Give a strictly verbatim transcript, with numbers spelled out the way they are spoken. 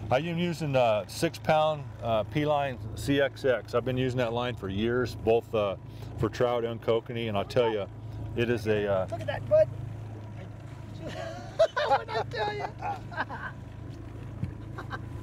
I'm using the six pound uh, P-LINE C X X. I've been using that line for years, both uh, for trout and kokanee, and I'll tell you, it is a... Uh, Look at that, bud. What did I tell you?